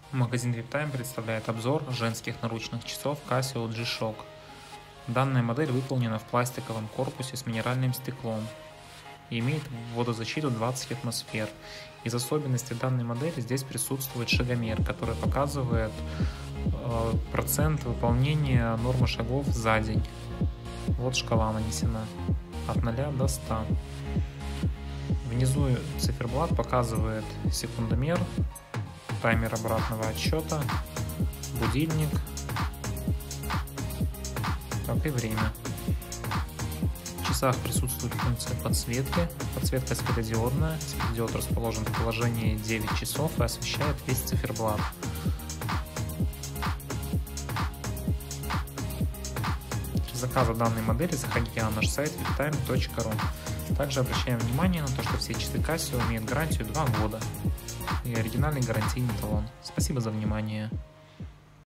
Магазин VIPTime представляет обзор женских наручных часов Casio G-Shock. Данная модель выполнена в пластиковом корпусе с минеральным стеклом и имеет водозащиту 20 атмосфер. Из особенностей данной модели здесь присутствует шагомер, который показывает процент выполнения нормы шагов за день. Вот шкала нанесена от 0 до 100. Внизу циферблат показывает секундомер, таймер обратного отсчета, будильник, как и время. В часах присутствует функция подсветки. Подсветка светодиодная. Светодиод расположен в положении 9 часов и освещает весь циферблат. Для заказа данной модели заходите на наш сайт viptime.ru. Также обращаем внимание на то, что все часы Casio имеют гарантию 2 года и оригинальный гарантийный талон. Спасибо за внимание.